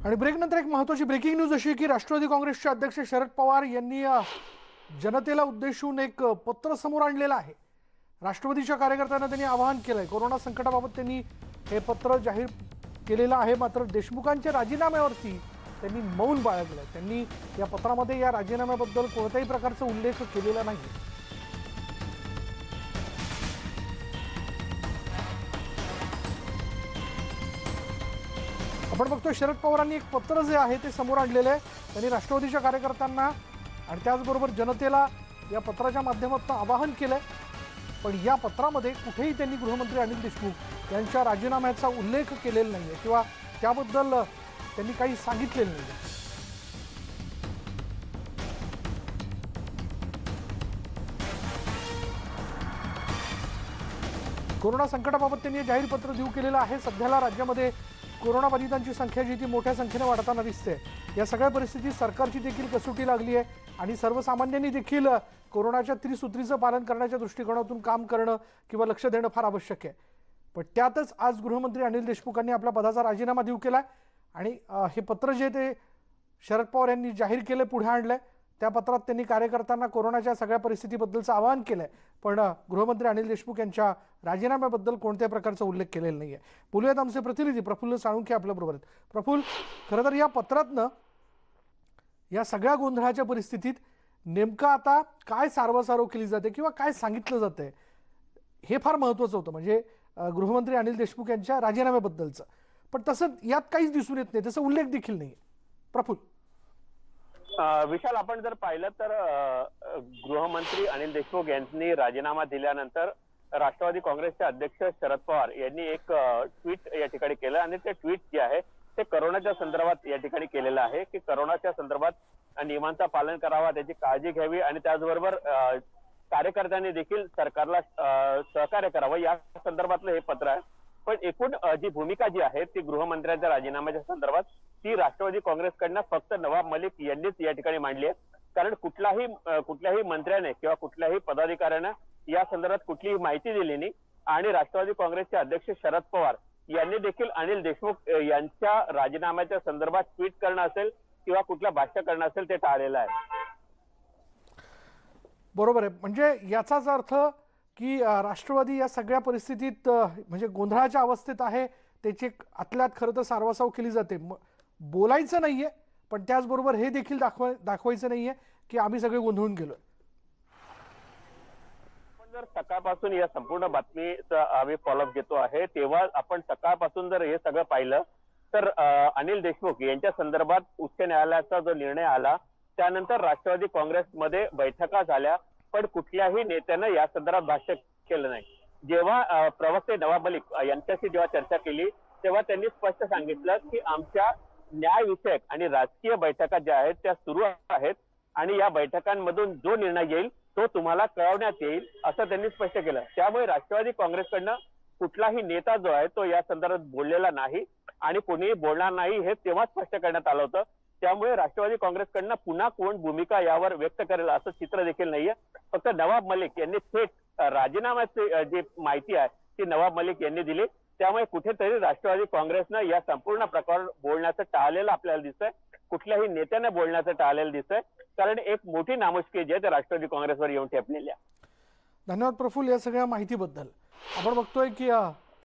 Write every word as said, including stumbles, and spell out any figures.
आणि ब्रेक नंतर एक महत्त्वाची ब्रेकिंग न्यूज अशी की राष्ट्रवादी काँग्रेसचे अध्यक्ष शरद पवार यांनी जनतेला उद्देशून एक पत्र समोर आणलेलं आहे। राष्ट्रवादीच्या कार्यकर्त्यांना त्यांनी आवाहन केलंय। कोरोना संकटाबाबत त्यांनी हे पत्र जाहीर केलेलं आहे। मात्र देशमुखांच्या राजीनाम्यावरती त्यांनी मौन बाळगलंय। त्यांनी या पत्रामध्ये या राजीनाम्याबद्दल कोणत्याही प्रकारचा उल्लेख केलेला नाही। आपण बघतोय शरद पवारांनी एक पत्र जे आहे ते समोर आणलेले आहे। त्यांनी राष्ट्रवादीच्या कार्यकर्त्यांना आणि त्याचबरोबर जनतेला या पत्राच्या माध्यमातून आवाहन केलंय। पण या पत्रामध्ये कुठेही त्यांनी गृहमंत्री अनिल देशमुख यांच्या राजीनाम्याचा उल्लेख केलेला नाहीये किंवा त्याबद्दल त्यांनी काही सांगितलेलं नाहीये। कोरोना संकटाबाबत त्यांनी जाहीर पत्र देऊ केलेलं आहे। सध्याला राज्यामध्ये कोरोनाबाधितांची संख्या जी ती मोठ्या संख्येने वाढताना दिसते। या सगळ्या परिस्थितीत सरकारची देखील कसोटी लागली आहे आणि सर्वसामान्यांनी देखील कोरोनाच्या त्रिसूत्रीचं पालन करण्याच्या दृष्टिकोनातून काम करणं किंवा लक्ष देणं फार आवश्यक आहे। पण त्यातच आज गृहमंत्री अनिल देशमुखांनी आपल्या पदाचा राजीनामा देऊ केलाय आणि हे पत्र जे ते शरद पवार यांनी जाहीर केले पुढे आणलंय। त्या पत्रात त्यांनी कार्यकर्त्यांना कोरोनाच्या सगळ्या परिस्थितीबद्दलचं आवाहन केलंय। पण गृहमंत्री अनिल देशमुख यांच्या राजीनाम्याबद्दल कोणत्याही प्रकारचा उल्लेख केलेला नाहीये। बोलूयात आमचे प्रतिनिधी प्रफुल्ल साळुंखे आपल्या बरोबर आहेत। प्रफुल्ल, खरं तर या पत्रातनं या सगळ्या गोंधळाच्या परिस्थितीत नेमकं आता काय सारवासारव केली जाते किंवा काय सांगितलं जातंय हे फार महत्त्वाचं होतं, म्हणजे गृहमंत्री अनिल देशमुख यांच्या राजीनाम्याबद्दलचं। पण तसं यात काहीच दिसून येत नाही, त्याचा उल्लेख देखील नाहीये। प्रफुल्ल, विशाल, आपण जर पाहिलं तर गृहमंत्री अनिल देशमुख यांनी राजीनामा दिल्यानंतर राष्ट्रवादी काँग्रेसचे अध्यक्ष शरद पवार यांनी एक ट्विट या ठिकाणी केलं आणि ते ट्विट जे आहे ते कोरोनाच्या संदर्भात या ठिकाणी केलेलं आहे की कोरोनाच्या संदर्भात नियमांचं पालन करावा, त्याची काळजी घ्यावी आणि त्याचबरोबर कार्यकर्त्यांनी देखील सरकारला सहकार्य करावं या संदर्भातलं हे पत्र आहे। पण एकूण जी भूमिका जी आहे ती गृहमंत्र्यांच्या राजीनाम्याच्या संदर्भात ती राष्ट्रवादी काँग्रेसकडनं फक्त नवाब मलिक यांनीच या ठिकाणी मांडली आहे। कारण कुठलाही कुठल्याही मंत्र्याने किंवा कुठल्याही पदाधिकाऱ्याने या संदर्भात कुठलीही माहिती दिली नाही आणि राष्ट्रवादी काँग्रेसचे अध्यक्ष शरद पवार यांनी देखील अनिल देशमुख यांच्या राजीनाम्याच्या संदर्भात ट्विट करणं असेल किंवा कुठलं भाष्य करणं असेल ते टाळलेलं आहे। बरोबर आहे, म्हणजे याचाच अर्थ की राष्ट्रवादी या सगळ्या परिस्थितीत म्हणजे गोंधळाच्या अवस्थेत आहे। त्याची आतल्यात खरं तर सारवासाव केली जाते। बोलायचं नाहीये पण त्याचबरोबर हे देखील दाखवा दाखवायचं नाहीये की आम्ही सगळे गोंधळून गेलोय। आपण जर सकाळपासून या संपूर्ण बातमीचा आम्ही फॉलोअप घेतो आहे तेव्हा आपण सकाळपासून जर हे सगळं पाहिलं तर अनिल देशमुख यांच्या संदर्भात उच्च न्यायालयाचा जो निर्णय आला त्यानंतर राष्ट्रवादी काँग्रेसमध्ये बैठका झाल्या पण कुठल्याही नेत्यानं या संदर्भात भाष्य केलं नाही। जेव्हा प्रवक्ते नवाब मलिक यांच्याशी जेव्हा चर्चा केली तेव्हा त्यांनी स्पष्ट सांगितलं की आमच्या न्यायविषयक आणि राजकीय बैठका ज्या आहेत त्या सुरू आहेत आणि या बैठकांमधून जो निर्णय येईल तो तुम्हाला कळवण्यात येईल असं त्यांनी स्पष्ट केलं। त्यामुळे राष्ट्रवादी काँग्रेसकडनं कुठलाही नेता जो आहे तो या संदर्भात बोललेला नाही आणि कोणीही बोलणार नाही हे तेव्हा स्पष्ट करण्यात आलं होतं। त्यामुळे राष्ट्रवादी काँग्रेसकडनं पुन्हा कोण भूमिका यावर व्यक्त करेल असं चित्र देखील नाहीये। फक्त नवाब मलिक यांनी थेट राजीनाम्याची जी माहिती आहे ती नवाब मलिक यांनी दिली। त्यामुळे कुठेतरी राष्ट्रवादी काँग्रेसनं या संपूर्ण प्रकार बोलण्याचं टाळलेलं आपल्याला दिसतंय, कुठल्याही नेत्याने बोलण्याचं टाळलेलं दिसतंय, कारण एक मोठी नामुष्की जी आहे राष्ट्रवादी काँग्रेसवर येऊन ठेपलेली आहे। धन्यवाद प्रफुल्ल या सगळ्या माहितीबद्दल। आपण बघतोय की